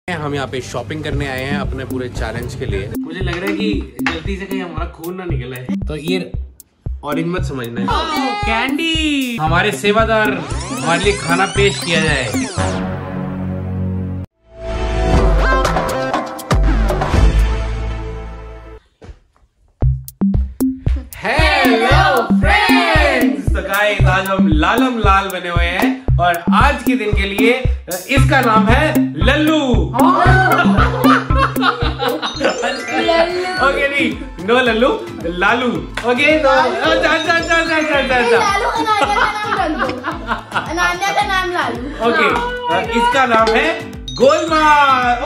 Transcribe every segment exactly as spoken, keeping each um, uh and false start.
हम यहाँ पे शॉपिंग करने आए हैं अपने पूरे चैलेंज के लिए। मुझे लग रहा है कि जल्दी से कहीं हमारा खून ना निकला है, तो ये ऑरेंज मत समझना है। कैंडी, हमारे सेवादार हमारे लिए खाना पेश किया जाए। हेलो फ्रेंड्स, तो गाइस आज हम लालम लाल बने हुए हैं और आज के दिन के लिए इसका नाम है लल्लू। ओके नहीं, नो लल्लू, लालू। ओके तो अच्छा अच्छा अच्छा अच्छा अच्छा लालू अनान्या का नाम लालू। ओके, इसका नाम है गोलमाल।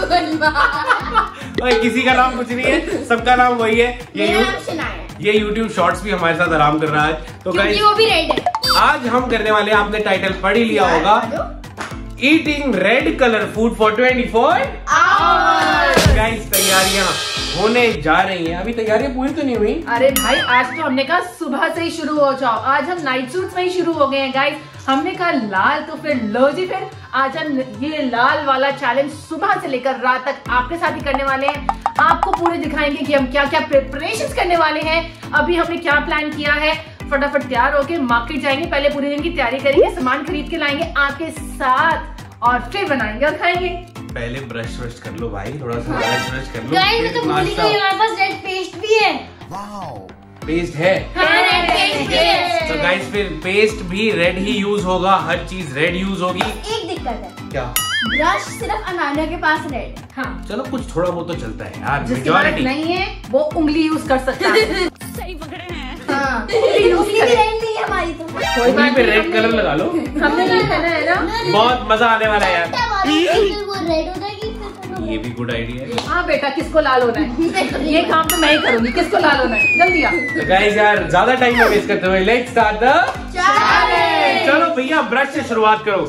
ओए किसी का नाम कुछ नहीं है, सबका नाम वही है। ये ये यूट्यूब शॉर्ट्स भी हमारे साथ आराम कर रहा है। तो गाइस वो भी रेड है। आज हम करने वाले हैं, आपने टाइटल पढ़ ही लिया होगा, eating red colour food for twenty four hours. Guys तैयारियां होने जा रही हैं। अभी तैयारियां पूरी तो नहीं हुई। अरे भाई आज तो हमने कहा सुबह से ही शुरू हो जाओ। आज हम नाइट सूट्स में ही शुरू हो गए हैं गाइस। हमने कहा लाल तो फिर लो जी, फिर आज हम ये लाल वाला चैलेंज सुबह से लेकर रात तक आपके साथ ही करने वाले हैं। आपको पूरे दिखाएंगे कि हम क्या क्या प्रिपरेशंस करने वाले हैं। अभी हमने क्या प्लान किया है। फटाफट तैयार होके मार्केट जाएंगे, पहले पूरे दिन की तैयारी करेंगे, सामान खरीद के लाएंगे आपके साथ और फिर बनाएंगे और खाएंगे। पहले ब्रश व्रश कर लो भाई, थोड़ा सा ब्रश व्रश कर लो। गाइस मैं तो भूल ही गई, हमारे पास रेड पेस्ट भी है। वाओ, पेस्ट है। हाँ, रेड पेस्ट भी है। तो गाइस फिर पेस्ट भी रेड ही यूज होगा, हर चीज रेड यूज होगी। एक दिक्कत है। क्या? ब्रश सिर्फ अनान्या के पास रेड है। हाँ चलो कुछ थोड़ा बहुत तो चलता है यार। जिसके पास नहीं है वो उंगली यूज कर सकता है। सही पकड़े हैं। हाँ, उंगली भी रेड नहीं है हमारी तो। कोई बात पे रेड कलर लगा लो। हमने क्या करना है ना, बहुत मजा आने वाला है यार। वो रेड हो जाएगी। ये भी गुड आइडिया है। हाँ बेटा, किसको लाल होना है? ये काम तो मैं ही करूंगी। किसको लाल होना है? जल्दी आ। तो गाइस यार ज्यादा टाइम ना वेस्ट करते हुए लेट्स स्टार्ट द चैलेंज। चलो भैया ब्रश से शुरुआत करो।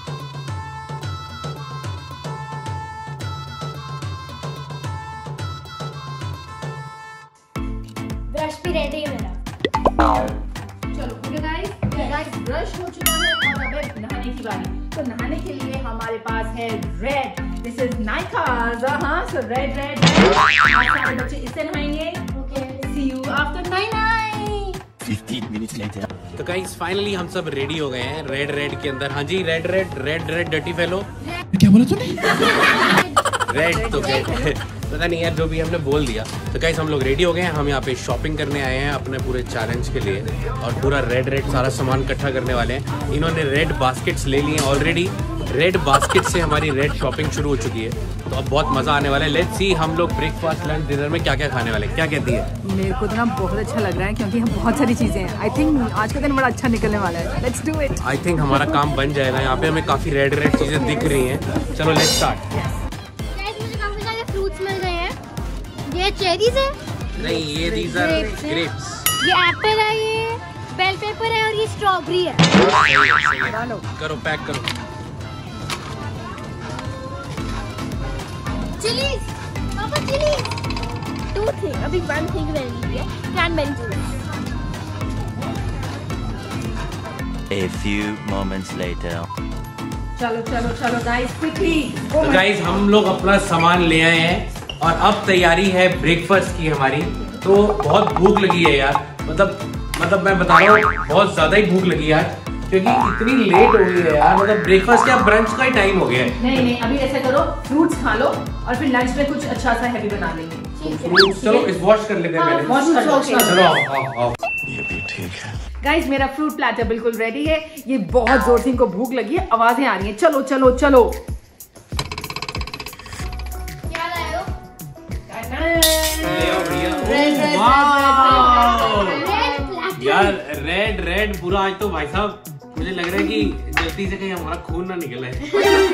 ब्रश भी रेड है मेरा। चलो ओके गाइस, गाइस ब्रश हो चुका है और अब है नहाने की बारी। तो नहाने के लिए हमारे पास है रेड, दिस इज नाइकाज। हाँ सो रेड रेड रेड। सारे बच्चे इससे नहाएंगे। Okay, see you after nine nine fifteen minutes later. तो गाइस फाइनली हम सब रेडी हो गए हैं रेड रेड के अंदर। हाँ जी, red red red red dirty fellow. क्या बोला तूने? रेड तो पता नहीं यार, जो भी हमने बोल दिया। तो गाइस हम लोग रेडी हो गए हैं, हम यहाँ पे शॉपिंग करने आए हैं अपने पूरे चैलेंज के लिए और पूरा रेड रेड सारा सामान इकट्ठा करने वाले हैं। इन्होंने रेड बास्केट्स ले लिए ऑलरेडी। रेड बास्केट से हमारी रेड शॉपिंग शुरू हो चुकी है, तो अब बहुत मजा आने वाला है। लेट्स सी हम लोग ब्रेकफास्ट लंच डिनर में क्या क्या खाने वाले हैं। क्या कहती है? मेरे को तो ना बहुत अच्छा लग रहा है क्योंकि हम बहुत सारी चीजें हैं। आई थिंक आज का दिन बड़ा अच्छा निकलने वाला है। Let's do it. I think हमारा काम बन जाएगा। यहाँ पे हमें काफी रेड रेड चीजें दिख रही हैं। चलो लेट्स स्टार्ट। मुझे काफी सारे फ्रूट्स मिल गए हैं। ये चेरीज है। नहीं, ये दीज आर ग्रेप्स। ये एप्पल है, ये बेल पेपर है और ये स्ट्रॉबेरी है। करो पैक करो। चिलीज, पापा चिलीज। टू थिंग, अभी वन थिंग मैंने लिया, cranberry juice. A few moments later. चलो चलो चलो गाइस क्विकली। तो गाइस हम लोग अपना सामान ले आए हैं और अब तैयारी है ब्रेकफास्ट की हमारी। तो बहुत भूख लगी है यार, मतलब मतलब मैं बता रहा हूँ बहुत ज्यादा ही भूख लगी यार, क्योंकि इतनी लेट हो गई है यार। मतलब ब्रेकफास्ट क्या, ब्रंच का ही टाइम हो गया है। नहीं नहीं, अभी ऐसा करो फ्रूट्स खा लो और फिर लंच में कुछ अच्छा सा हैवी बना लेंगे। फ्रूट्स चलो इस वॉश कर लेते हैं पहले। वॉश कर लो। चलो आओ आओ आओ। ये भी ठीक है। गाइस मेरा फ्रूट प्लेटर बिल्कुल रेडी है। ये बहुत जोर से इनको भूख लगी है, आवाजें आ रही हैं। चलो चलो चलो। क्या लाए हो? यार रेड रेड पूरा आज तो भाई साहब मुझे लग रहा है कि जल्दी से कहीं हमारा खून ना निकला है।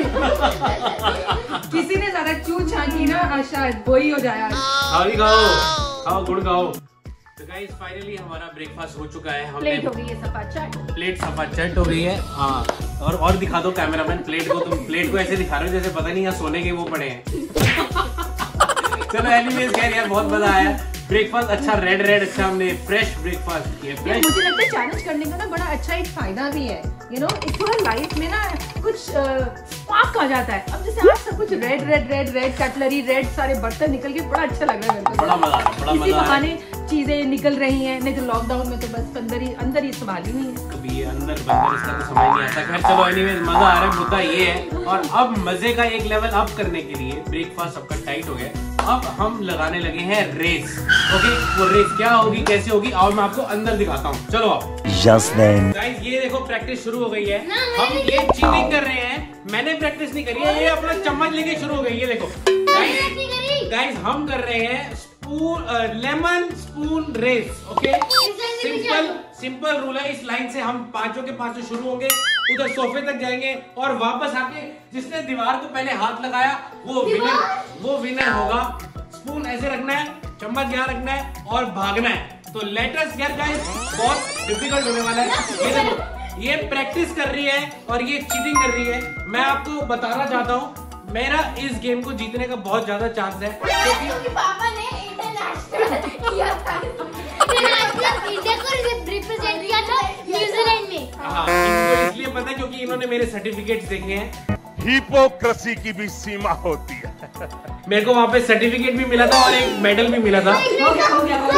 किसी ने ज्यादा चूत झांकी ना, शायद वही हो जाए। खाओ ही खाओ, खाओ गुड़ खाओ। तो गाइस फाइनली हमारा ब्रेकफास्ट हो चुका है। हमने प्लेट हो गई है सफा चट। प्लेट सफा चट हो गई है। हाँ, और और दिखा दो कैमरामैन प्लेट को। तुम प्लेट को ऐसे दिखा रहे हो जैसे पता नहीं यहाँ सोने के वो पड़े हैं। चलो एनीवेज खैर यार बहुत मजा आया। ब्रेकफास्ट अच्छा रेड रेड अच्छा, हमने फ्रेश ब्रेकफास्ट किया। मुझे लगता है चैलेंज करने का ना बड़ा अच्छा एक फायदा भी है। यू नो इस थोड़ा लाइफ में ना कुछ स्पार्क आ जाता है। अब जैसे आज सब कुछ red red red red cutlery red सारे बर्तन निकल के बड़ा अच्छा लग रहा है मेरे को। बड़ा मजा आ रहा है, बड़ा इसी मजा आ रहा है। बहाने चीजें निकल रही हैं, नहीं तो लॉकडाउन में तो बस अंदर ही अंदर ही संभाल ही नहीं है। कभी ये अंदर बंदर इसका तो समझ नहीं आता। खैर चलो एनीवेज मजा आ रहा है, मुद्दा ये है। और अब मजे का एक लेवल अप करने के लिए ब्रेकफास्ट सबका टाइट हो गया, अब हम लगाने लगे हैं रेस। ओके, वो रेस क्या होगी कैसे होगी और मैं आपको अंदर दिखाता हूँ। चलो आप Just then. गाइस ये देखो प्रैक्टिस शुरू हो गई है। हम ये चीटिंग कर रहे हैं, मैंने प्रैक्टिस नहीं करी है, ये अपना चम्मच लेके शुरू हो गई। ये देखो गाइस गाइस हम कर रहे हैं spoon lemon spoon race. Okay, simple simple rule है। इस लाइन से हम पांचों के पांचों शुरू होंगे, उधर सोफे तक जाएंगे और वापस आके जिसने दीवार को पहले हाथ लगाया वो विनर वो विनर होगा। स्पून ऐसे रखना है, चम्मच यहाँ रखना है और भागना है। तो लेट अस गेट गाइस, बहुत डिफिकल्ट होने वाला है। ये देखो ये प्रैक्टिस कर रही है और ये चीटिंग कर रही है। मैं आपको बताना चाहता हूँ मेरा इस गेम को जीतने का बहुत ज्यादा चांस है क्योंकि पापा ने इंटरनेशनल किया था, इंटरनेशनल इंडिया को रिप्रेजेंट किया था न्यूजीलैंड में। हाँ, इनको इसलिए पता है क्योंकि इन्होंने मेरे सर्टिफिकेट्स देखे हैं। हिपोक्रेसी की भी सीमा होती है। मेरे को वहाँ पे सर्टिफिकेट भी मिला था और एक मेडल भी मिला था। हो गया हो गया हो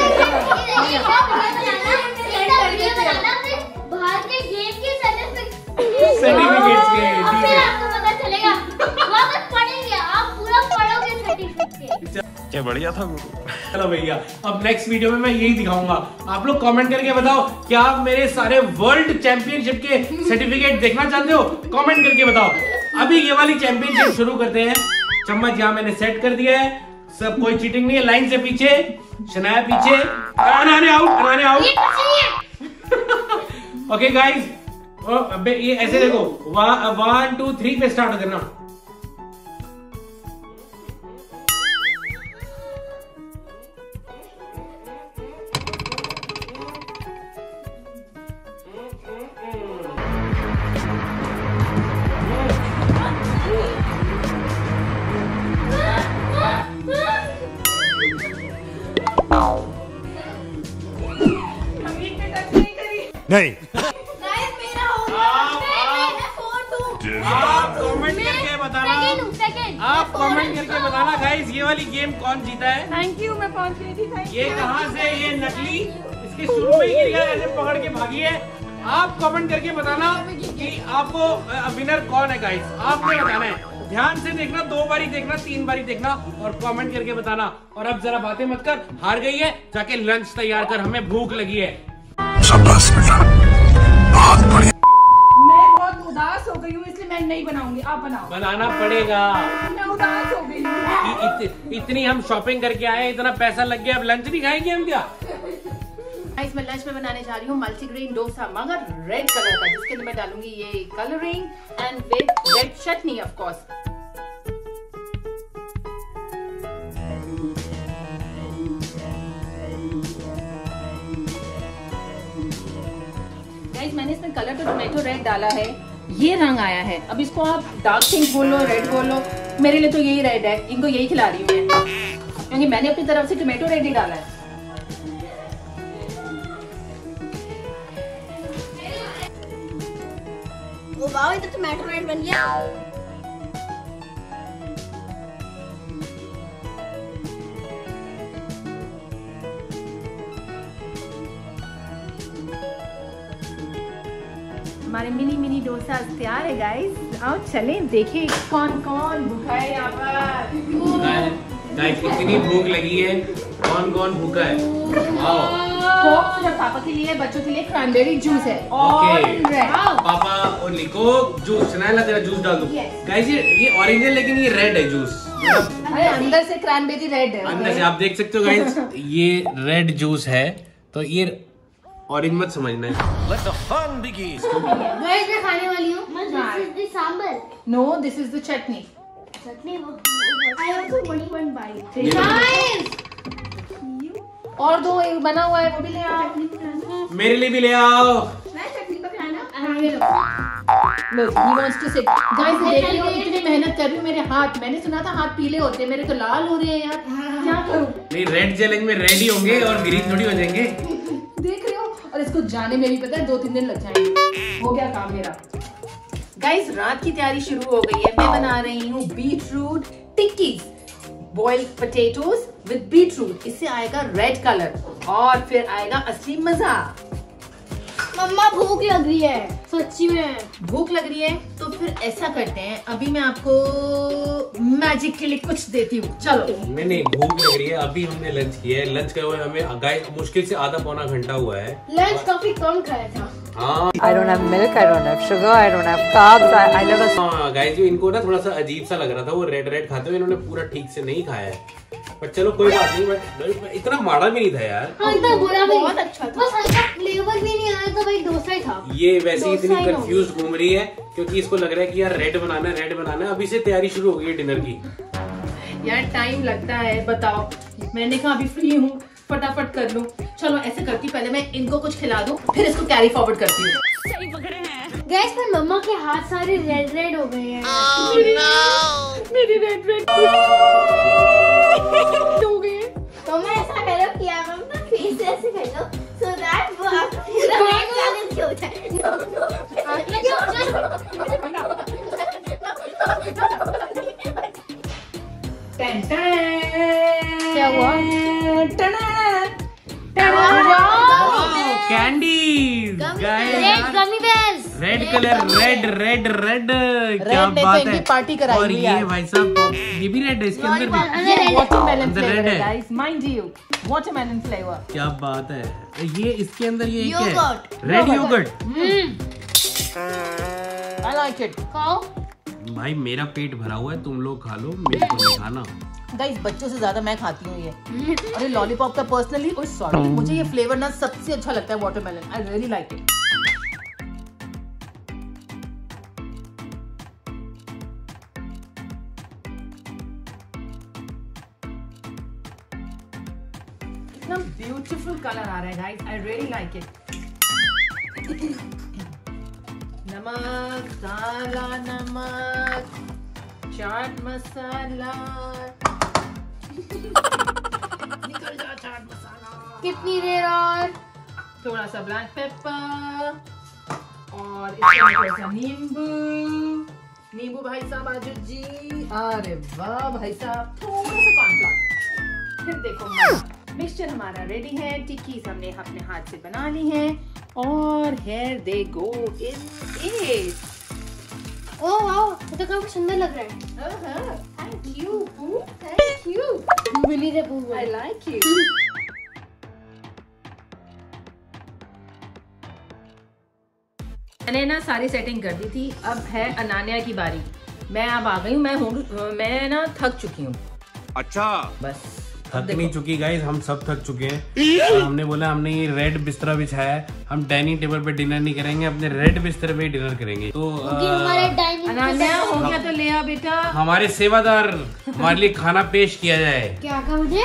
बाहर के गेम के सर्टिफिकेट्स के फिर आपको पता चलेगा, वापस पढ़ेंगे आप, पूरा पढ़ोगे सर्टिफिकेट। क्या बढ़िया था गुरु। चलो भैया, अब नेक्स्ट वीडियो में मैं यही दिखाऊंगा। आप लोग कमेंट करके बताओ क्या आप मेरे सारे वर्ल्ड चैंपियनशिप के सर्टिफिकेट देखना चाहते हो? कमेंट करके बताओ। अभी ये वाली चैंपियनशिप शुरू करते हैं। चम्मच यहाँ मैंने सेट कर दिया है, सब कोई चीटिंग नहीं है। लाइन से पीछे, शनाया पीछे, अनाने आउट, अनाने आउट। ओके गाइस, अबे ये ऐसे देखो, वन टू थ्री पे स्टार्ट करना। नहीं मेरा हो गया, मैं फोर्थ हूँ। आप कमेंट करके बताना, सेकंड सेकंड आप कमेंट करके बताना गाइस ये वाली गेम कौन जीता है। थैंक यू, मैं पहुंच गई थी। थैंक ये कहाँ से, ये नकली इसके शुरू में गिर गया, ऐसे पकड़ के भागी है। आप कमेंट करके बताना कि आपको विनर कौन है गाइस, आपको बताना है। ध्यान से देखना, दो बारी देखना, तीन बारी देखना और कमेंट करके बताना। और अब जरा बातें मत कर, हार गई है, जाके लंच तैयार कर, हमें भूख लगी है। शाबाश बेटा, बहुत बढ़िया। मैं बहुत उदास हो गई हूँ इसलिए मैं नहीं बनाऊंगी, आप बनाओ। बनाना पड़ेगा। मैं उदास हो गई हूँ। इ, इत, इतनी हम शॉपिंग करके आए, इतना पैसा लग गया, अब लंच नहीं खाएंगे हम क्या? गाइस मैं लंच में बनाने जा रही हूँ मल्टीग्रेन डोसा, मगर रेड कलर का, जिसके लिए मैं डालूंगी ये colouring and with red chutney of course. Guys मैंने इसमें कलर तो टोमेटो रेड डाला है, ये रंग आया है। अब इसको आप डार्क पिंक बोलो, रेड बोलो, मेरे लिए तो यही रेड है, इनको यही खिला रही हूँ मैं, क्योंकि मैंने अपनी तरफ से टोमेटो रेड ही डाला है। ओ वाओ, ये तो टोमेटो रेड बन गया। हमारे मिनी मिनी डोसा तैयार है गाइस, आओ चलें देखें कौन कौन भूखा है यहाँ पर। गाइस इतनी भूख लगी है, कौन कौन भूखा है? आओ। कोक सिर्फ पापा के लिए, बच्चों के लिए क्रैनबेरी जूस है और ओके, रेड। पापा और लिको जूस, सुनाया तेरा जूस डाल दो। गाइस ये ये ऑरेंज है लेकिन ये रेड है जूस, अरे अंदर से क्रैनबेरी रेड है। अंदर से आप देख सकते हो गाइस, ये रेड जूस है, तो ये ऑरेंज मत समझना है। Let the fun begin. Guys मैं खाने वाली हूँ। This is the sambar. No this is the chutney. Chutney वो I also want one bite. ये गाइस और दो एक बना हुआ है वो भी ले आओ। मेरे लिए भी ले आओ। मैं चटनी का खाना आगे Look, he wants to sit. Guys, देख रहे हो इतनी मेहनत कर रही हूँ, मेरे हाथ, मैंने सुना था हाथ पीले होते हैं, मेरे तो लाल हो रहे हैं यार, क्या करूँ? नहीं, रेड चैलेंज में रेड ही होंगे और ग्रीन थोड़ी हो जाएंगे। देख रहे हो और इसको जाने में भी पता है दो तीन दिन लग जाएंगे। हो गया काम मेरा। गाइस रात की तैयारी शुरू हो गई है। मैं बना रही हूँ beetroot tikkis, boiled potatoes with beetroot. इससे आएगा रेड कलर और फिर आएगा असली मजा। मम्मा भूख लग रही है, सच्ची में भूख लग रही है तो फिर ऐसा करते हैं, अभी मैं आपको मैजिक के लिए कुछ देती हूँ। चलो। नहीं नहीं भूख लग रही है, अभी हमने लंच किया है। लंच का हुआ है हमें गाइस मुश्किल से आधा पौना घंटा हुआ है। लंच काफी कम खाया था। हाँ I don't have milk, I don't have sugar, I don't have carbs. I, I live a हाँ गाइस जो इनको ना थोड़ा सा अजीब सा लग रहा था, वो रेड रेड खाते हुए इन्होंने पूरा ठीक से नहीं खाया है। पर चलो कोई बात नहीं, बट इतना माड़ा भी नहीं था यार। हाँ इतना बुरा भी बहुत अच्छा था। बस हल्का फ्लेवर भी नहीं आया था, भाई डोसा ही था। ये वैसे ही इतनी डोसा ही कंफ्यूज घूम रही है क्योंकि इसको लग रहा है कि यार रेड बनाना है रेड बनाना है। अभी से तैयारी शुरू हो गई है डिनर की। यार टाइम लगता है, बताओ। मैंने कहा अभी फ्री हूँ, फटाफट कर लूँ। चलो ऐसे करती, पहले मैं इनको कुछ खिला दूँ, फिर इसको कैरी फॉरवर्ड करती हूँ। गैस पर मम्मा के हाथ सारे रेड रेड हो गए हैं। मेरी रेड रेड हो गई। तो मैं ऐसा करो किया मम्मा फिर से ऐसे कर लो सो दैट वो आपका रेड चैलेंज हो जाए। नो क्या हुआ? Candies red gummy bears, red colour red red red क्या ने तो बात इनकी है। पार्टी कराई और हुई ये आज। भाई साहब ये भी रेड है, इसके अंदर भी ये वाटरमेलन अंदर फ्लेवर red है है। Guys, mind you, watermelon flavour. क्या बात है। ये इसके अंदर ये क्या है? Yogurt. Red yogurt. I like it. खाओ। भाई मेरा पेट भरा हुआ है, तुम लोग खा लो, मेरे को नहीं खाना। गाइस बच्चों से ज्यादा मैं खाती हूँ ये। और ये लॉलीपॉप का पर्सनली, ओह सॉरी, मुझे ये फ्लेवर ना सबसे अच्छा लगता है watermelon. I really like it. कितना ब्यूटीफुल कलर आ रहा है guys, I really like it. नमक, काला नमक, चाट मसाला, निकल जा चाट मसाला, कितनी देर और? थोड़ा सा ब्लैक पेपर और इसमें थोड़ा सा नींबू। नींबू भाई साहब आजू जी। अरे वाह भाई साहब, थोड़ा सा कॉर्नफ्लावर। फिर देखो मिक्सचर हमारा रेडी है। टिक्कीज हमने अपने हाथ से बना ली है और here they go in it. Oh wow, ये तो काफी सुंदर लग रहा है। Thank you, thank you. मिली रे बू। I like you. मैंने ना सारी सेटिंग कर दी थी, अब है अनान्या की बारी। मैं अब आ गई हूँ, मैं हूँ मैं ना थक चुकी हूँ। अच्छा बस थक नहीं चुकी गाइस, हम सब थक चुके हैं। और हमने बोला हमने ये रेड बिस्तरा बिछाया है, हम डाइनिंग टेबल पे डिनर नहीं करेंगे, अपने रेड बिस्तर पे डिनर करेंगे। तो क्योंकि हमारे डाइनिंग अनान्या हो गया तो ले आ बेटा। हमारे सेवादार हमारे लिए खाना पेश किया जाए। क्या कहा मुझे?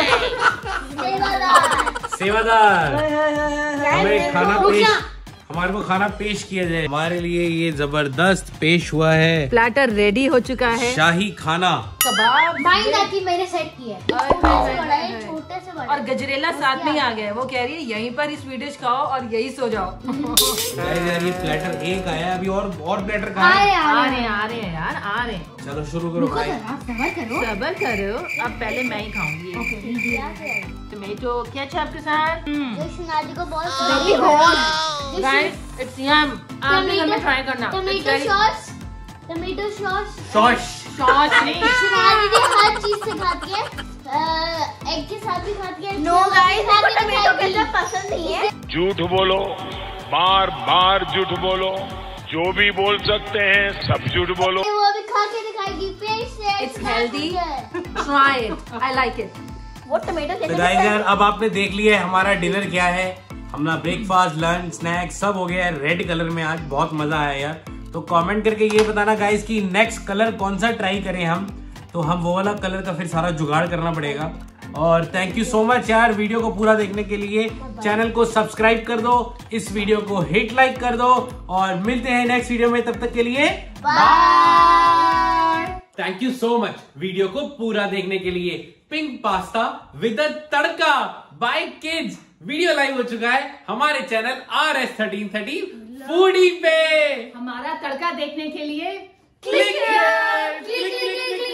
सेवादार हमें खाना रुक पेश जा। हमारे को खाना पेश किया जाए। हमारे लिए ये जबरदस्त पेश हुआ है प्लेटर रेडी हो चुका है। शाही खाना। कबाब माइंड आती मैंने सेट किया है। हाय, छोटे हाय, से हाय, बड़ा है, हाय। छोटे से बड़ा। और गजरेला साथ में ही आ गया। वो कह रही है यहीं पर इस वीडियो खाओ और यही सो जाओ। गाइस यार ये प्लेटर एक आया है, अभी और और प्लेटर कहाँ आ है? रहे आ आ रहे रहे हैं आ रहे हैं यार, आ रहे हैं। चलो शुरू करो भाई। आप सबर करो। सबर करो, अब पहले मैं ही खाऊंगी। टमेटो केचप के साथ। शनाजी को बहुत Very hot. Guys, it's yum. आप भी घर में ट्राई करना। It's tomato very- sauce, tomato sauce. Sauce Sauce नहीं। शनाजी भी हर चीज से खाती है, एग के साथ भी खाती है। No guys, साथ मेरे को भी टमेटो खाएगी। केचप पसंद नहीं है। झूठ बोलो, बार बार झूठ बोलो, जो भी बोल सकते हैं सब झूठ बोलो। वो अभी खा के दिखाएगी पेट से। It's healthy. Try it. I like it. वो टमेटो तो केचप गाइस यार अब आपने देख लिया है हमारा डिनर क्या है। हमारा ब्रेकफास्ट, लंच, स्नैक्स सब हो गया है रेड कलर में। आज बहुत मजा आया यार। तो कमेंट करके ये बताना गाइस कि नेक्स्ट कलर कौन सा ट्राई करें हम। तो हम वो वाला कलर का फिर सारा जुगाड़ करना पड़ेगा। और थैंक यू सो मच यार वीडियो को पूरा देखने के लिए। चैनल को सब्सक्राइब कर दो, इस वीडियो को हिट लाइक कर दो और मिलते हैं नेक्स्ट वीडियो में। तब तक के लिए bye. Thank you so much video को पूरा देखने के लिए। Pink pasta with tadka by kids video live हो चुका है हमारे channel R S thirteen thirteen foodie पे। हमारा तड़का देखने के लिए क्लिक क्लिक क्लिक क्लिक